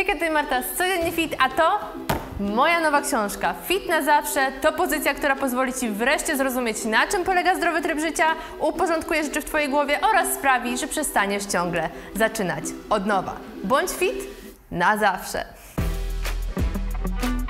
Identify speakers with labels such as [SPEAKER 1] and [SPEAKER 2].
[SPEAKER 1] Hejka, tutaj Marta z Codziennie Fit, a to moja nowa książka Fit na zawsze. To pozycja, która pozwoli Ci wreszcie zrozumieć, na czym polega zdrowy tryb życia, uporządkuje rzeczy w Twojej głowie oraz sprawi, że przestaniesz ciągle zaczynać od nowa. Bądź fit na zawsze.